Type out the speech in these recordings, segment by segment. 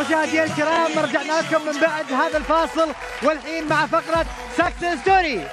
مشاهدينا الكرام رجعنا لكم من بعد هذا الفاصل، والحين مع فقرة سكسس ستوري.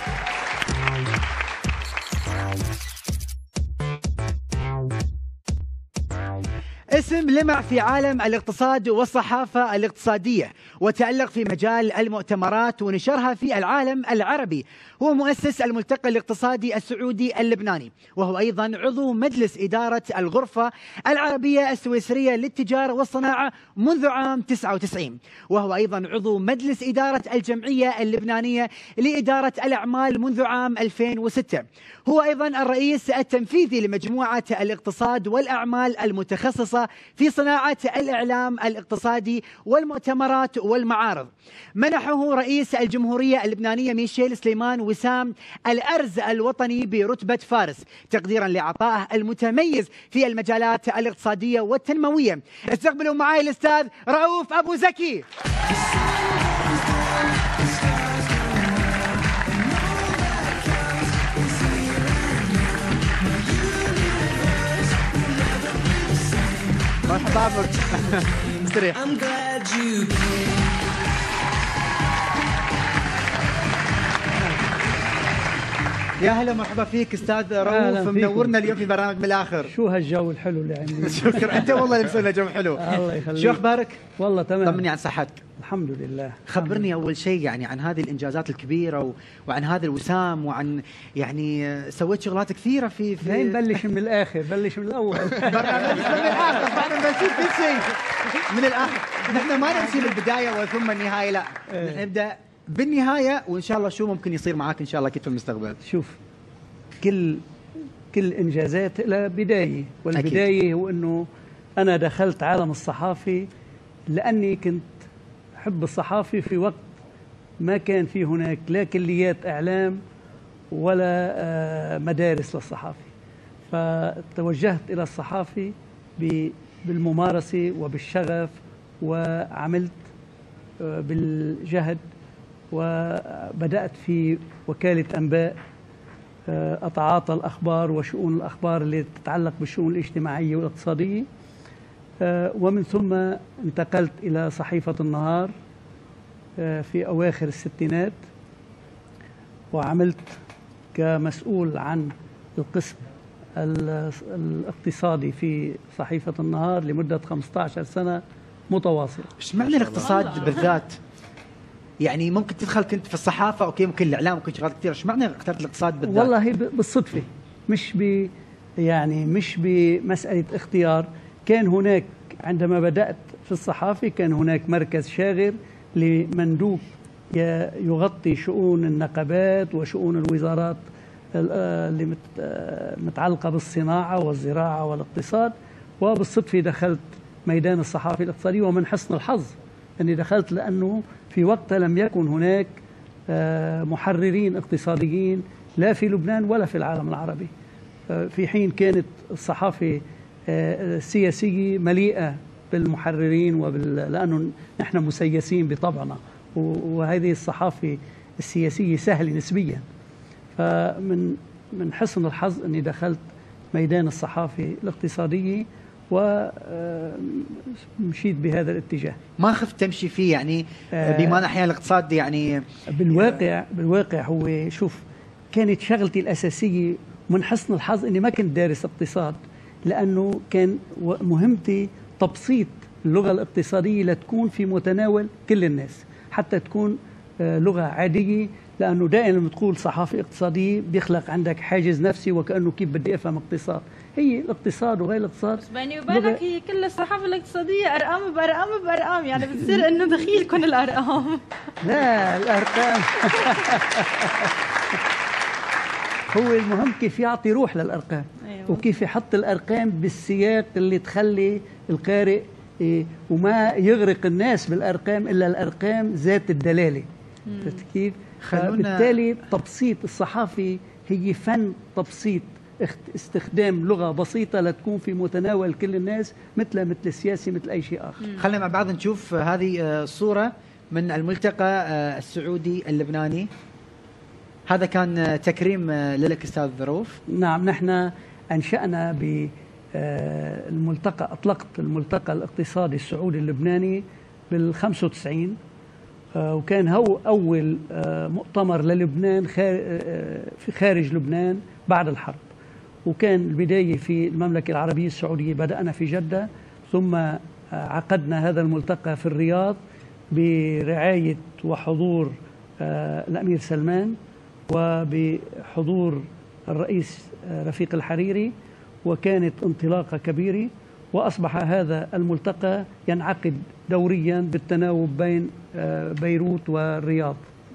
اسم لمع في عالم الاقتصاد والصحافة الاقتصادية، وتألق في مجال المؤتمرات ونشرها في العالم العربي. هو مؤسس الملتقى الاقتصادي السعودي اللبناني، وهو أيضا عضو مجلس إدارة الغرفة العربية السويسرية للتجارة والصناعة منذ عام 99، وهو أيضا عضو مجلس إدارة الجمعية اللبنانية لإدارة الأعمال منذ عام 2006. هو أيضا الرئيس التنفيذي لمجموعة الاقتصاد والأعمال المتخصصة في صناعة الإعلام الاقتصادي والمؤتمرات والمعارض. منحه رئيس الجمهورية اللبنانية ميشيل سليمان وسام الأرز الوطني برتبة فارس، تقديرا لعطائه المتميز في المجالات الاقتصادية والتنموية. استقبلوا معي الأستاذ رؤوف أبو زكي. مرحبا بك. استريح. يا هلا مرحبا فيك استاذ رؤوف، منورنا اليوم في برنامج من الاخر. شو هالجو الحلو اللي عندي؟ شكرا، انت والله اللي مسوي لنا جو حلو. الله يخليك. شو اخبارك؟ والله تمام. طمني عن صحتك. الحمد لله. خبرني اول شيء يعني عن هذه الانجازات الكبيره وعن هذا الوسام، وعن يعني سويت شغلات كثيره في نبلش من الاخر، بلش من الاول. برنامج من الاخر، بعد نشوف كل شيء من الاخر. نحن ما نمشي من البدايه وثم النهايه، لا نحن نبدا بالنهايه، وان شاء الله شو ممكن يصير معك ان شاء الله اكيد في المستقبل. شوف، كل انجازات لها بدايه، والبدايه أكيد. هو انه انا دخلت عالم الصحافه لاني كنت احب الصحافه في وقت ما كان في هناك لا كليات اعلام ولا مدارس للصحافه، فتوجهت الى الصحافه بالممارسه وبالشغف، وعملت بالجهد، وبدأت في وكالة أنباء أتعاطى الأخبار وشؤون الأخبار اللي تتعلق بالشؤون الاجتماعية والاقتصادية، ومن ثم انتقلت إلى صحيفة النهار في أواخر الستينات، وعملت كمسؤول عن القسم الاقتصادي في صحيفة النهار لمدة 15 سنة متواصلة. ايش معنى الاقتصاد بالذات؟ يعني ممكن تدخل كنت في الصحافه، اوكي ممكن الاعلام، ممكن شغلات كثير، ايش معنى اخترت الاقتصاد بالذات؟ والله هي بالصدفه، مش بمساله اختيار. كان هناك عندما بدات في الصحافه كان هناك مركز شاغر لمندوب يغطي شؤون النقابات وشؤون الوزارات اللي متعلقه بالصناعه والزراعه والاقتصاد، وبالصدفه دخلت ميدان الصحافه الاقتصاديه، ومن حسن الحظ اني دخلت لانه في وقتها لم يكن هناك محررين اقتصاديين لا في لبنان ولا في العالم العربي، في حين كانت الصحافة السياسية مليئة بالمحررين لأنه نحن مسيسين بطبعنا، وهذه الصحافة السياسية سهلة نسبيا. فمن حسن الحظ أني دخلت ميدان الصحافة الاقتصادية ومشيت بهذا الاتجاه. ما خفت تمشي فيه يعني بما أحيانا الاقتصاد يعني بالواقع هو شوف، كانت شغلتي الأساسية من حسن الحظ أني ما كنت دارس اقتصاد، لأنه كان مهمتي تبسيط اللغة الاقتصادية لتكون في متناول كل الناس، حتى تكون لغة عادية، لأنه دائما لما تقول صحافة اقتصادية بيخلق عندك حاجز نفسي وكأنه كيف بدي أفهم اقتصاد. هي الاقتصاد وغير الاقتصاد بس بيني وبينك هي كل الصحافة الاقتصادية أرقام بأرقام بأرقام، يعني بتصير إنه دخيلكم الأرقام. لا الأرقام هو المهم كيف يعطي روح للأرقام. أيوة. وكيف يحط الأرقام بالسياق اللي تخلي القارئ وما يغرق الناس بالأرقام إلا الأرقام ذات الدلالة. كيف؟ بالتالي تبسيط الصحافة هي فن تبسيط، استخدام لغة بسيطة لتكون في متناول كل الناس، مثل السياسي مثل أي شيء آخر. خلينا مع بعض نشوف هذه صورة من الملتقى السعودي اللبناني. هذا كان تكريم لك أستاذ رؤوف. نعم، نحن أنشأنا الملتقى، أطلقت الملتقى الاقتصادي السعودي اللبناني بال95، وكان هو أول مؤتمر للبنان في خارج لبنان بعد الحرب. وكان البداية في المملكة العربية السعودية، بدأنا في جدة، ثم عقدنا هذا الملتقى في الرياض برعاية وحضور الأمير سلمان وبحضور الرئيس رفيق الحريري، وكانت انطلاقة كبيرة. وأصبح هذا الملتقى ينعقد دوريا بالتناوب بين بيروت والرياض،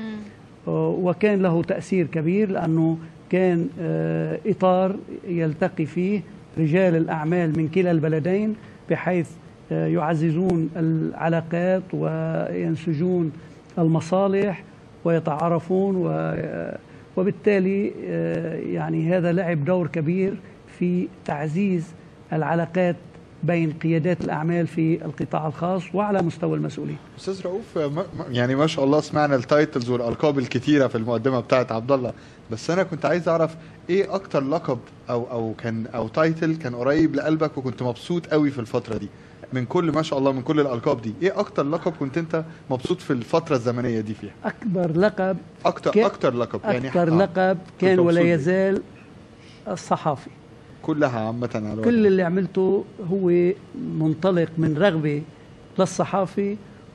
وكان له تأثير كبير لأنه كان إطار يلتقي فيه رجال الأعمال من كلا البلدين، بحيث يعززون العلاقات وينسجون المصالح ويتعارفون، وبالتالي يعني هذا لعب دور كبير في تعزيز العلاقات بين قيادات الأعمال في القطاع الخاص وعلى مستوى المسؤولين. أستاذ رؤوف، يعني ما شاء الله سمعنا التايتلز والألقاب الكتيرة في المقدمة بتاعت عبد الله، بس أنا كنت عايز أعرف إيه أكتر لقب أو تايتل كان قريب لقلبك وكنت مبسوط قوي في الفترة دي من كل ما شاء الله من كل الألقاب دي؟ إيه أكتر لقب كنت أنت مبسوط في الفترة الزمنية دي فيها؟ أكبر لقب أكتر لقب يعني لقب كان ولا يزال الصحافي. كلها عامة على كل اللي عملته هو منطلق من رغبة للصحافي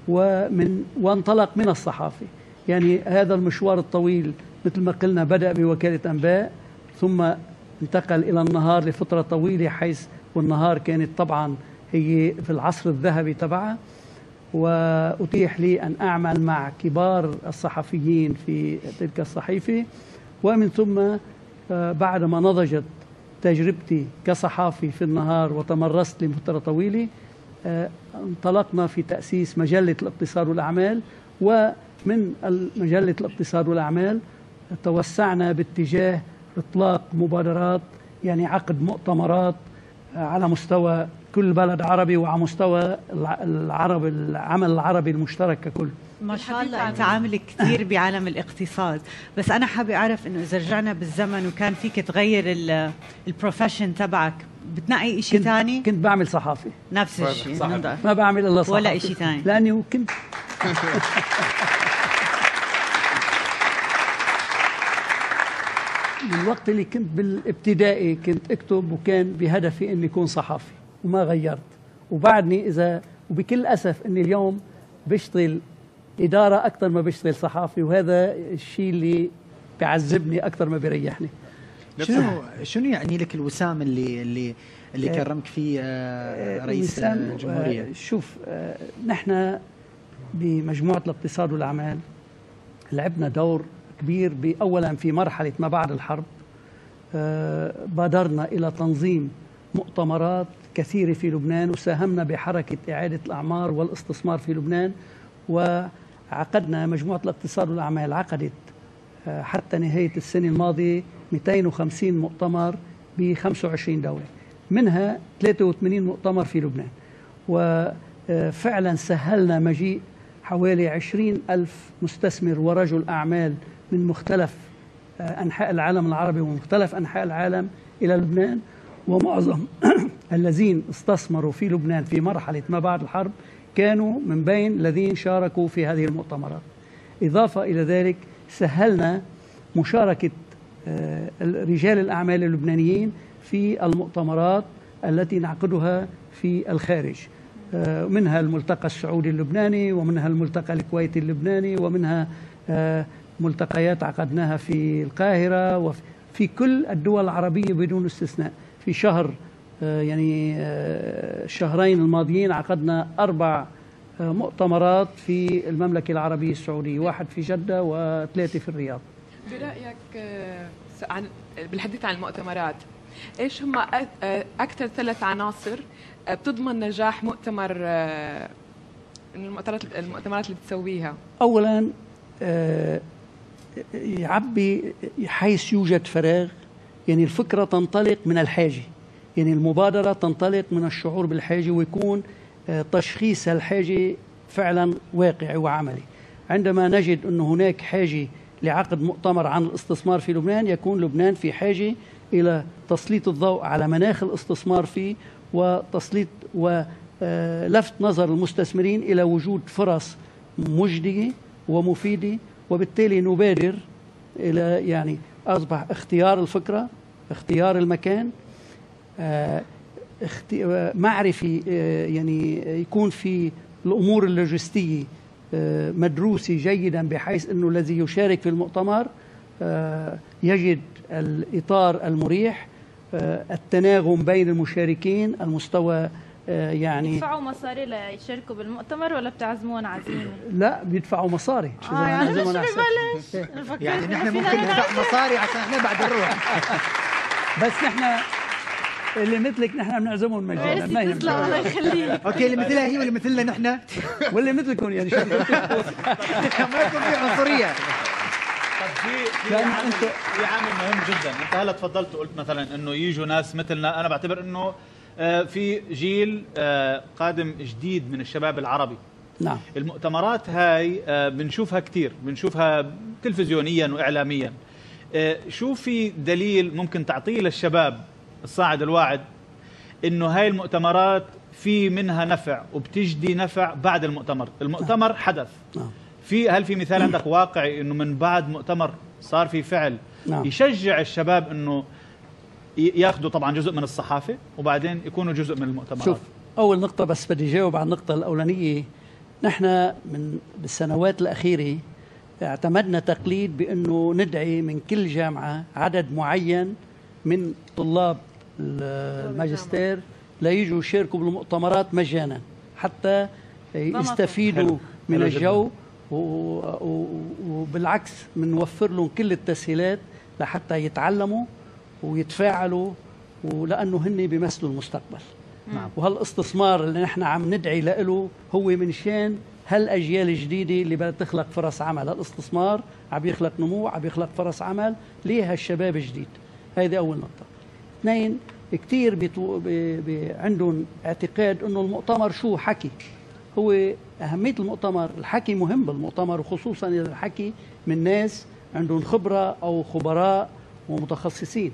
وانطلق من الصحافي. يعني هذا المشوار الطويل مثل ما قلنا بدأ بوكالة أنباء، ثم انتقل إلى النهار لفترة طويلة، حيث والنهار كانت طبعا هي في العصر الذهبي تبعها، وأتيح لي أن أعمل مع كبار الصحفيين في تلك الصحيفة. ومن ثم بعدما نضجت تجربتي كصحافي في النهار وتمرست لفترة طويلة، انطلقنا في تأسيس مجلة الاقتصاد والأعمال، ومن مجلة الاقتصاد والأعمال توسعنا باتجاه إطلاق مبادرات، يعني عقد مؤتمرات على مستوى كل بلد عربي وعلى مستوى العمل العربي المشترك ككل. ما شاء الله انت عامل كثير بعالم الاقتصاد، بس انا حابه اعرف انه اذا رجعنا بالزمن وكان فيك تغير البروفيشن تبعك، بتنقي شيء ثاني؟ كنت بعمل صحافي نفس الشيء، ما بعمل الا صحافي ولا شيء ثاني، لاني كنت من الوقت اللي كنت بالابتدائي كنت اكتب، وكان بهدفي اني اكون صحافي وما غيرت. وبعدني وبكل اسف اني اليوم بشتغل إدارة أكثر ما بشتغل صحافي، وهذا الشيء اللي بيعذبني أكثر ما بيريحني. شنو يعني لك الوسام اللي كرمك فيه رئيس الجمهورية؟ شوف، نحن بمجموعة الاقتصاد والأعمال لعبنا دور كبير أولا في مرحلة ما بعد الحرب. بادرنا إلى تنظيم مؤتمرات كثيرة في لبنان، وساهمنا بحركة إعادة الأعمار والاستثمار في لبنان. وعقدنا مجموعة الاقتصاد والأعمال عقدت حتى نهاية السنة الماضية 250 مؤتمر ب 25 دولة، منها 83 مؤتمر في لبنان. وفعلا سهلنا مجيء حوالي 20,000 مستثمر ورجل أعمال من مختلف أنحاء العالم العربي ومختلف أنحاء العالم إلى لبنان. ومعظم الذين استثمروا في لبنان في مرحلة ما بعد الحرب كانوا من بين الذين شاركوا في هذه المؤتمرات. إضافة إلى ذلك سهلنا مشاركة رجال الأعمال اللبنانيين في المؤتمرات التي نعقدها في الخارج، منها الملتقى السعودي اللبناني، ومنها الملتقى الكويتي اللبناني، ومنها ملتقيات عقدناها في القاهرة وفي كل الدول العربية بدون استثناء. في شهر يعني الشهرين الماضيين عقدنا 4 مؤتمرات في المملكة العربية السعودية، 1 في جدة و3 في الرياض. برأيك بالحديث عن المؤتمرات، ايش هم اكثر 3 عناصر بتضمن نجاح مؤتمر من المؤتمرات اللي بتسويها؟ اولا يعبي حيث يوجد فراغ، يعني الفكرة تنطلق من الحاجة، يعني المبادرة تنطلق من الشعور بالحاجة، ويكون تشخيص الحاجة فعلا واقعي وعملي. عندما نجد أن هناك حاجة لعقد مؤتمر عن الاستثمار في لبنان، يكون لبنان في حاجة إلى تسليط الضوء على مناخ الاستثمار فيه، وتسليط ولفت نظر المستثمرين إلى وجود فرص مجدية ومفيدة، وبالتالي نبادر إلى يعني أصبح اختيار الفكرة، اختيار المكان، معرفي، يعني يكون في الأمور اللوجستية مدروسة جيدا، بحيث أنه الذي يشارك في المؤتمر يجد الإطار المريح، التناغم بين المشاركين، المستوى يعني. بيدفعوا مصاري ليشاركوا بالمؤتمر ولا بتعزمون عزيمة؟ لا، بيدفعوا مصاري. يعني مش ببلاش. يعني نحن ممكن ندفع مصاري عشان احنا بعد نروح. بس نحن اللي مثلك نحن بنعزمهم مجانا، ما تسلم الله يخليك. اوكي، اللي مثلها هي واللي مثلنا نحن واللي مثلكم يعني ما يكون في عنصريه. طب في عامل مهم جدا. انت هلا تفضلت وقلت مثلا انه يجوا ناس مثلنا. انا بعتبر انه في جيل قادم جديد من الشباب العربي. نعم. المؤتمرات هاي بنشوفها كثير، بنشوفها تلفزيونيا واعلاميا. شو في دليل ممكن تعطيه للشباب الصاعد الواعد انه هاي المؤتمرات في منها نفع وبتجدي نفع بعد المؤتمر؟ المؤتمر حدث. نعم. هل في مثال عندك واقعي انه من بعد مؤتمر صار في فعل يشجع الشباب انه ياخذوا طبعا جزء من الصحافه وبعدين يكونوا جزء من المؤتمرات؟ شوف، اول نقطه بس بدي جاوب على النقطه الاولانيه. نحن بالسنوات الاخيره اعتمدنا تقليد بانه ندعي من كل جامعه عدد معين من طلاب الماجستير ليجوا يشاركوا بالمؤتمرات مجانا حتى يستفيدوا من الجو، وبالعكس بنوفر لهم كل التسهيلات لحتى يتعلموا ويتفاعلوا، ولأنه هن بيمثلوا المستقبل. وهالاستثمار اللي نحن عم ندعي له هو من شان هالأجيال الجديدة اللي بدها تخلق فرص عمل. الاستثمار عم يخلق نمو، عم يخلق فرص عمل ليه هالشباب الجديد. هذه أول نقطة. اثنين، كتير عندهم اعتقاد أنه المؤتمر شو حكي. هو أهمية المؤتمر، الحكي مهم بالمؤتمر، وخصوصا إذا الحكي من ناس عندهم خبرة أو خبراء ومتخصصين.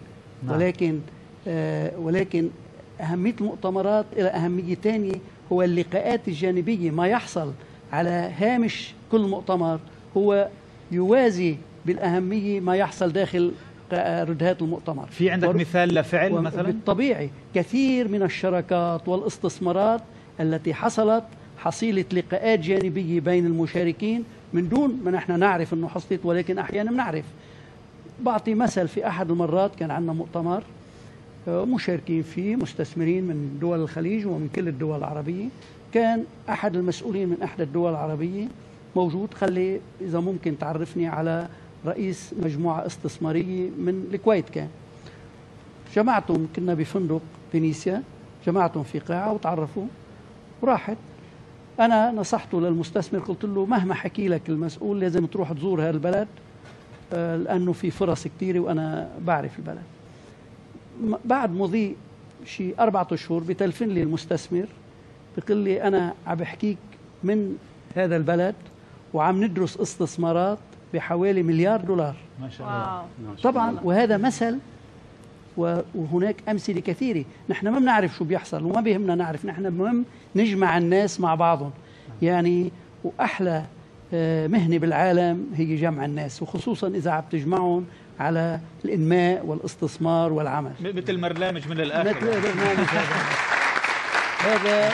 ولكن أهمية المؤتمرات إلى أهمية ثانية، هو اللقاءات الجانبية. ما يحصل على هامش كل مؤتمر هو يوازي بالأهمية ما يحصل داخل ردهات المؤتمر. في عندك مثال لفعل مثلا؟ بالطبيعي كثير من الشراكات والاستثمارات التي حصلت حصيلة لقاءات جانبية بين المشاركين من دون ما نحن نعرف أنه حصلت، ولكن أحيانا بنعرف. بعطي مثل، في أحد المرات كان عندنا مؤتمر مشاركين فيه مستثمرين من دول الخليج ومن كل الدول العربية. كان أحد المسؤولين من أحد الدول العربية موجود. خلي إذا ممكن تعرفني على رئيس مجموعة استثمارية من الكويت. كان جمعتهم، كنا بفندق فينيسيا، جمعتهم في قاعة وتعرفوا وراحت. أنا نصحته للمستثمر، قلت له مهما حكي لك المسؤول لازم تروح تزور هذا البلد لأنه في فرص كثيرة وأنا بعرف البلد. بعد مضي شيء 4 أشهر بتلفن لي المستثمر بيقول لي أنا عم بحكيك من هذا البلد وعم ندرس استثمارات بحوالي $1 مليار. ما شاء الله. طبعا وهذا مثل، وهناك أمثلة كثيرة. نحن ما بنعرف شو بيحصل وما بيهمنا نعرف، نحن المهم نجمع الناس مع بعضهم يعني. وأحلى مهنة بالعالم هي جمع الناس، وخصوصا إذا عم تجمعهم على الإنماء والاستثمار والعمل. مثل برنامج من الآخر. مثل برنامج هذا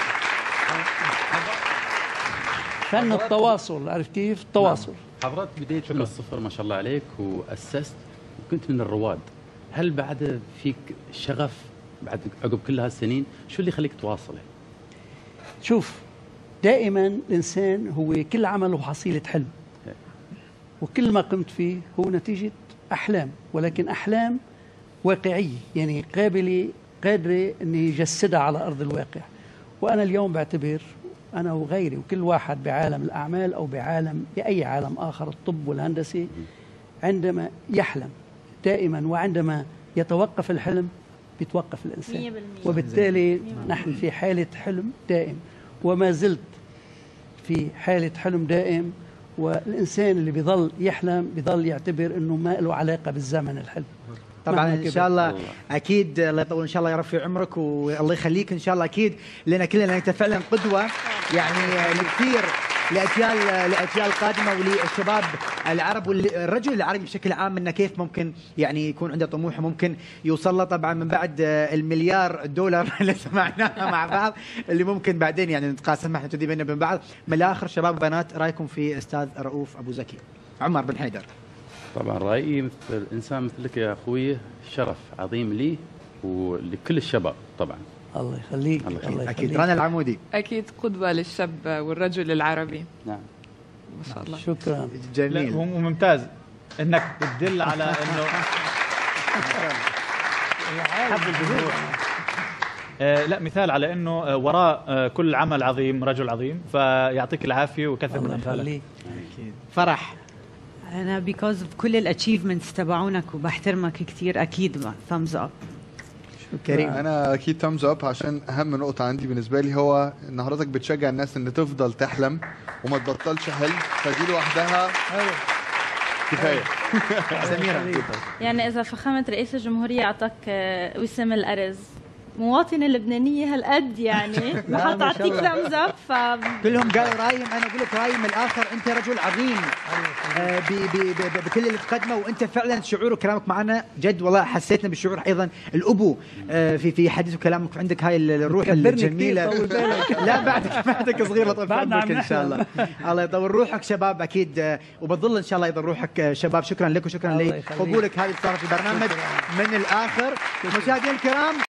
فن التواصل. عرفت كيف؟ التواصل. حضرتك بديت من الصفر ما شاء الله عليك، وأسست وكنت من الرواد. هل بعد فيك شغف بعد عقب كل هالسنين؟ شو اللي يخليك تواصله؟ شوف، دائما الإنسان هو كل عمله حصيلة حلم، وكل ما قمت فيه هو نتيجة أحلام، ولكن أحلام واقعية يعني قادرة أني يجسدها على أرض الواقع. وأنا اليوم بعتبر أنا وغيري وكل واحد بعالم الأعمال أو بأي عالم آخر، الطب والهندسة، عندما يحلم دائما وعندما يتوقف الحلم بيتوقف الإنسان. وبالتالي نحن في حالة حلم دائم، وما زلت في حالة حلم دائم. والإنسان اللي بيظل يحلم بيظل يعتبر أنه ما له علاقة بالزمن الحلم. طبعا مهما ان كبر. شاء الله اكيد الله يطول ان شاء الله يرفع عمرك والله يخليك ان شاء الله اكيد لنا كلنا انت فعلا قدوه يعني لكثير لاجيال قادمه وللشباب العرب والرجل العربي بشكل عام انه كيف ممكن يعني يكون عنده طموح وممكن يوصل له طبعا من بعد المليار دولار اللي سمعناها مع بعض اللي ممكن بعدين يعني نتقاسم احنا كذي بيننا وبين بعض. من الاخر شباب وبنات رايكم في استاذ رؤوف ابو زكي؟ عمر بن حيدر. طبعا رايي مثل انسان مثلك يا اخوي شرف عظيم لي ولكل الشباب طبعا. الله يخليك. الله يخليك. الله يخليك. اكيد. رنا العمودي. اكيد قدوه للشاب والرجل العربي. نعم ما شاء الله. شكرا. لا جميل. هو ممتاز انك بتدل على انه حب الجمهور. لا مثال على انه وراء كل عمل عظيم رجل عظيم، فيعطيك العافيه وكثر من الله امثالك. يخليك. فرح. انا بيكوز كل الاتشيفمنتس تبعونك وبحترمك كثير اكيد thumbs up. كريم. انا اكيد تامز اب، عشان اهم نقطه عندي بالنسبه لي هو ان حضرتك بتشجع الناس ان تفضل تحلم وما تبطلش حلم، فدي لوحدها كفايه. سميرة. يعني إذا فخامة رئيس الجمهورية أعطاك وسام الأرز مواطنة لبنانية هالقد يعني ما تعطيك ثامز اب كلهم قالوا رايهم، انا اقول لك رايي من الاخر، انت رجل عظيم بكل اللي تقدمه، وانت فعلا شعور وكلامك معنا جد والله حسيتنا بالشعور ايضا الابو في حديث وكلامك، عندك هاي الروح الجميله. لا بعدك صغير لطيف عمرك ان شاء الله. الله يطول روحك شباب اكيد، وبتظل ان شاء الله يطول روحك شباب. شكرا لك وشكرا لقبولك هذه الصارت في البرنامج من الاخر. مشاهدينا الكرام